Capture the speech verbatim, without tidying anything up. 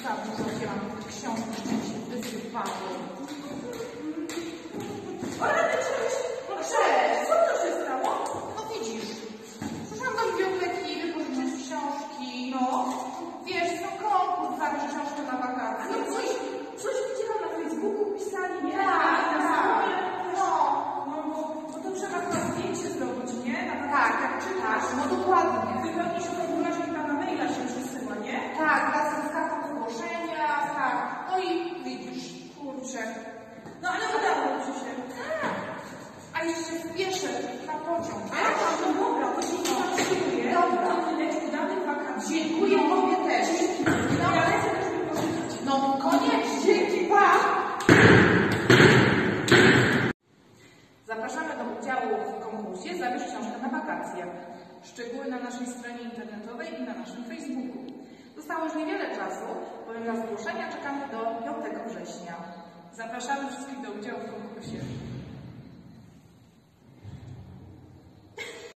Zabudowiłam książki, że się wysypały. Ale ty cześć! No cześć! Co to się stało? No widzisz, przyszłam do biblioteki wypożyczyć książki. No, wiesz, no konkurs, zabierz książkę na wakacje. No coś, coś widziałam na Facebooku, pisali, nie? Tak, na tak. stronie. No, No bo, bo to trzeba chyba zdjęcie zrobić, nie? Na tak, jak czytasz. no dokładnie. Wypełnisz formularz i tam na maila się przesyła, nie? Tak, razem z kartą zgłoszenia, tak. No i widzisz, kurczę. No ale udało ci się. Tak. A jeszcze się spieszę na pociąg, A, wiesz? no dobra, to się nie zatrzymuję. Dobra. To wydać udanych wakacji. Dziękuję Tobie też. No, ja lecę też wypożyczyć. No koniecznie. Dzięki, pa! Zapraszamy do udziału w konkursie Zabierz książkę na wakacje. Szczegóły na naszej stronie internetowej i na naszym Facebooku. Zostało już niewiele czasu, bowiem na zgłoszenia czekamy do piątego września. Zapraszamy wszystkich do udziału w konkursie.